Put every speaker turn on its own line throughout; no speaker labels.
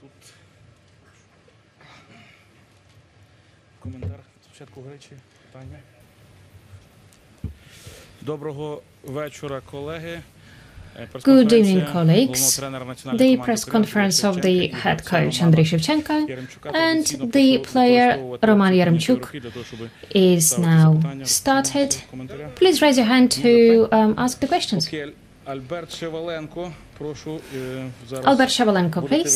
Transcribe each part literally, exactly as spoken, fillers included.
Тут коментар спочатку речі, питання. Доброго вечора, колеги.
Good evening, colleagues. The press conference of the head coach Andriy Shevchenko and the player Roman Yaremchuk is now started. Please raise your hand to um, ask the questions. Albert Shevchenko, please.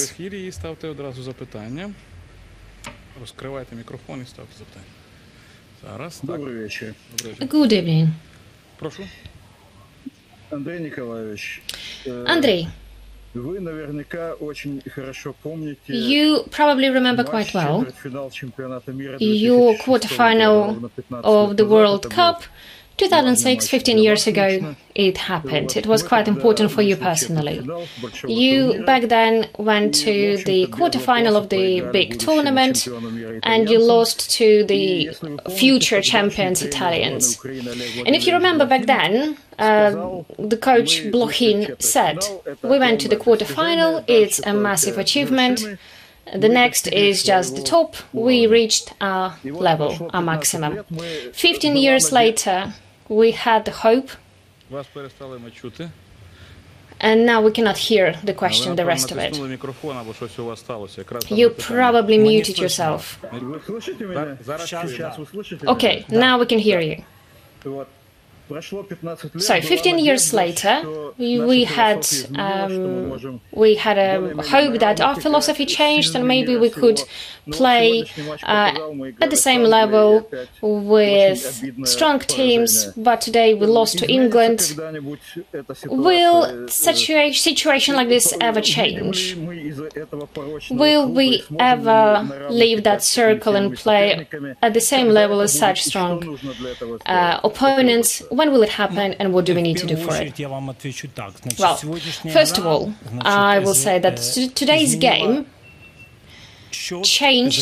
Розкривайте мікрофон і ставте запитання. Зараз.
Добрий вечір.
Good evening.
Прошу.
Андрей Николаевич.
Andriy,
Вы наверняка очень хорошо помните.
you probably remember quite well your quarterfinal of the World Cup two thousand six, fifteen years ago. It happened. It was quite important for you personally. You back then went to the quarterfinal of the big tournament and you lost to the future champions Italians. And if you remember back then, uh, the coach Blochin said, we went to the quarterfinal, it's a massive achievement. The next is just the top. We reached our level, our maximum. fifteen years later, we had the hope, and now we cannot hear the question, the rest of it. You probably muted yourself. Okay, now we can hear you. So, fifteen years later, we had um, we had a hope that our philosophy changed and maybe we could play uh, at the same level with strong teams, but today we lost to England. Will such a situation like this ever change? Will we ever leave that circle and play at the same level as such strong uh, opponents? When will it happen and what do we need to do for it? Well, first of all, I will say that today's game changed,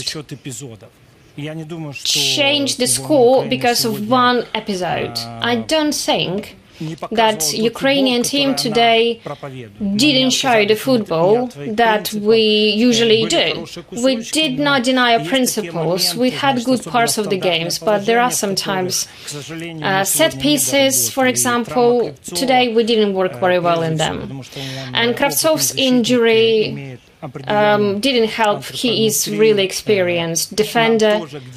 changed the score because of one episode. I don't think that Ukrainian team today didn't show the football that we usually do. We did not deny our principles. We had good parts of the games, but there are sometimes uh, set pieces, for example. Today we didn't work very well in them. And Kravtsov's injury Um, didn't help. He is really experienced defender,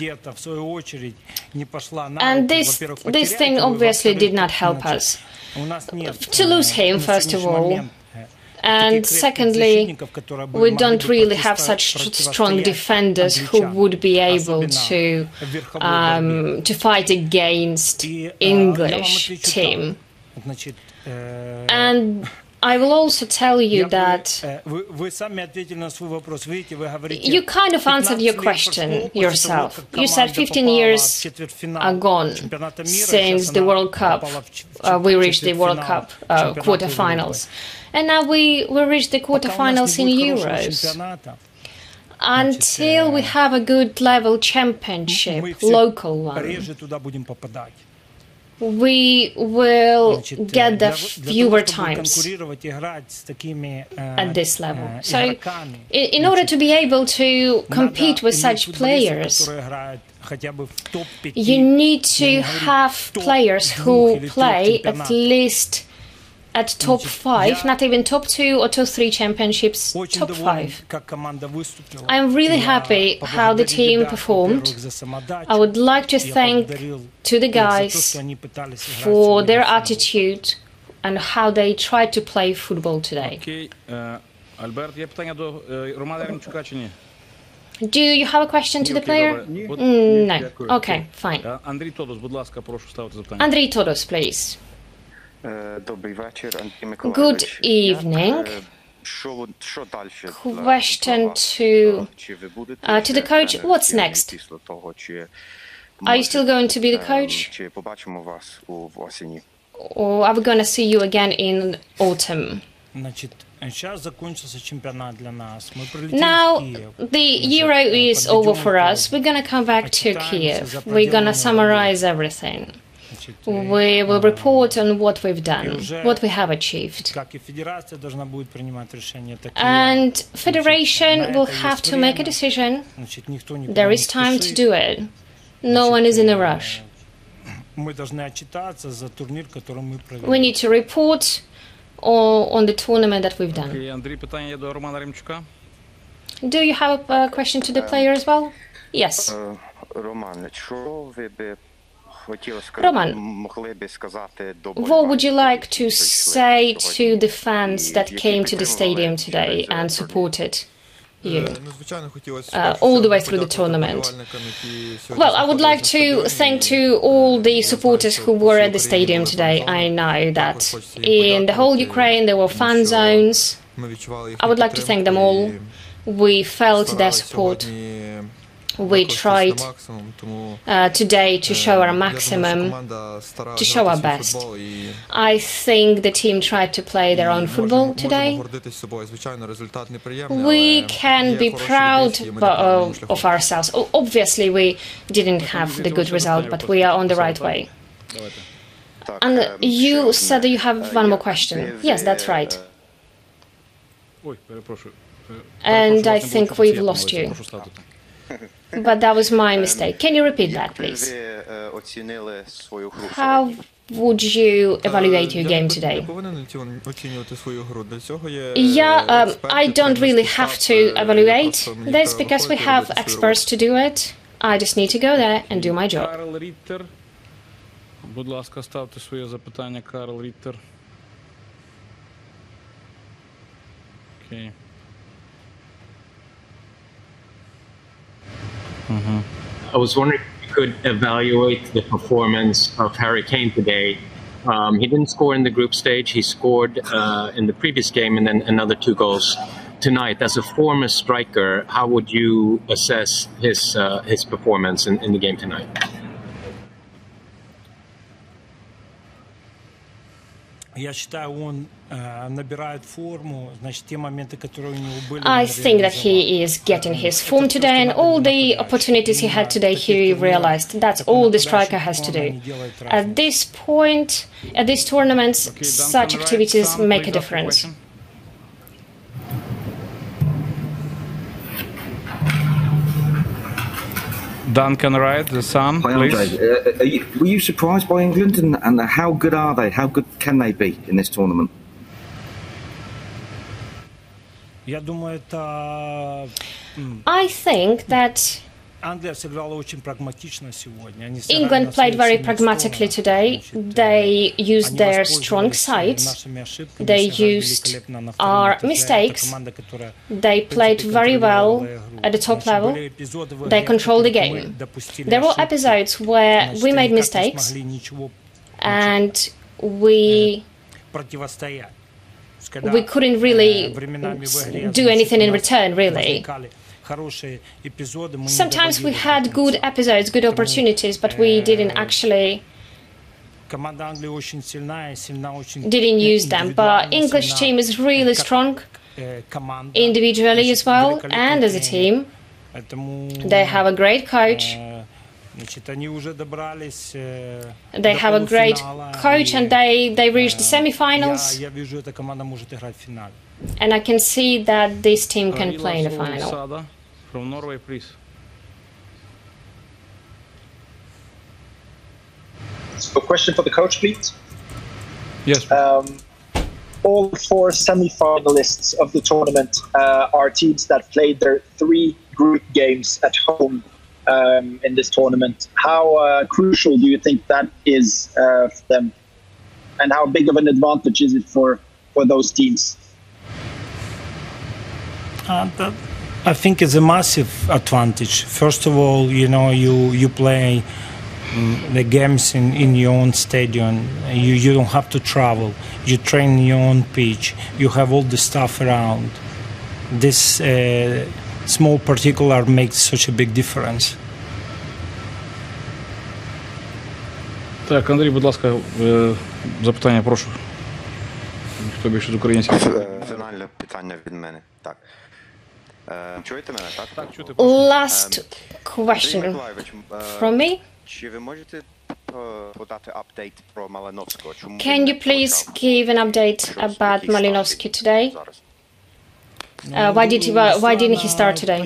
and this this thing obviously did not help us. To lose him, first of all, and secondly, we don't really have such strong defenders who would be able to um, to fight against English team. And I will also tell you that you kind of answered your question yourself. You said fifteen years are gone since the World Cup, uh, we reached the World Cup uh, quarterfinals. And now we, we reached the quarterfinals in Euros. Until we have a good level championship, local one, we will get the fewer times at this level. So, in order to be able to compete with such players, you need to have players who play at least at top five, not even top two or top three championships, top five. I'm really happy how the team performed. I would like to thank to the guys for their attitude and how they tried to play football today. Do you have a question to the player? Mm, no. Okay, fine. Andriy Todos, please. Good evening. Question to uh, to the coach. What's next? Are you still going to be the coach? Or are we going to see you again in autumn? Now the Euro is over for us. We're going to come back to Kiev. We're going to summarize everything. We will report on what we've done, what we have achieved. And Federation will have to make a decision. There is time to do it. No one is in a rush. We need to report on the tournament that we've done. Do you have a question to the player as well? Yes. Roman, what would you like to say to the fans that came to the stadium today and supported you uh, all the way through the tournament? Well, I would like to thank to all the supporters who were at the stadium today. I know that in the whole Ukraine there were fan zones. I would like to thank them all. We felt their support. We tried uh, today to show our maximum, to show our best. I think the team tried to play their own football today. We can be proud of, of ourselves. Obviously, we didn't have the good result, but we are on the right way. And you said that you have one more question. Yes, that's right. And I think we've lost you. But that was my mistake. Can you repeat that, please? How would you evaluate your game today? Yeah, um, I don't really have to evaluate this because we have experts to do it. I just need to go there and do my job.
Будь ласка, ставте своє запитання, Карл Ріттер. Окей. Mm-hmm.
I was wondering if you could evaluate the performance of Harry Kane today. Um, he didn't score in the group stage. He scored uh, in the previous game and then another two goals tonight. As a former striker, how would you assess his uh, his performance in, in the game tonight?
I think that he is getting his form today, and all the opportunities he had today he realized. That's all the striker has to do. At this point, at these tournaments, such activities make a difference.
Duncan Wright, the Sun,
Hi,
please.
Andriy. Uh, are you, were you surprised by England, and, and how good are they? How good can they be in this tournament?
I think that England played very pragmatically today. They used their strong sides. They used our mistakes. They played very well at the top level. They controlled the game. There were episodes where we made mistakes and we we couldn't really do anything in return, really. Sometimes we had good episodes, good opportunities, but we didn't actually didn't use them. But English team is really strong individually as well, and as a team. They have a great coach. They have a great coach, and they, they reached the semi-finals. And I can see that this team can play in the final.
From Norway, please.
A question for the coach, please.
Yes.
Um, all four semi-finalists of the tournament uh, are teams that played their three group games at home um, in this tournament. How uh, crucial do you think that is uh, for them? And how big of an advantage is it for, for those teams?
Uh, that I think it's a massive advantage. First of all, you know, you you play um, the games in, in your own stadium. You you don't have to travel. You train in your own pitch. You have all the stuff around. This uh, small particular makes such a big difference.
Так, Андрій, будь ласка, запитання, прошу. Хто більше з українських?
Фінальне питання від мене. Так. Чуєте мене, так?
Last question from me.
Чи ви можете подати апдейт про Малиновського? Чому
Can you please give an update about Malinovsky today? Uh, why did he, why didn't he start today?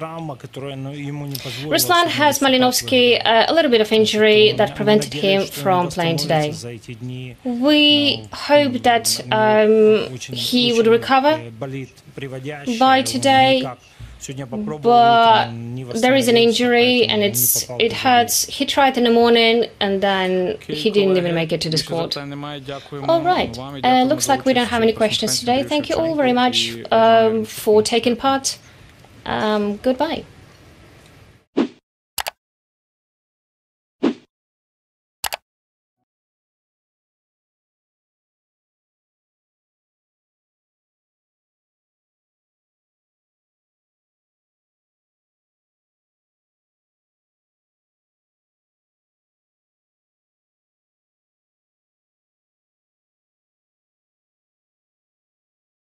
Ruslan has Malinovsky uh, a little bit of injury that prevented him from playing today. We hope that um, he would recover by today, but there is an injury and it's it hurts. He tried in the morning and then he didn't even make it to the squad. All right, uh, looks like we don't have any questions today. Thank you all very much um, for taking part. Um, goodbye.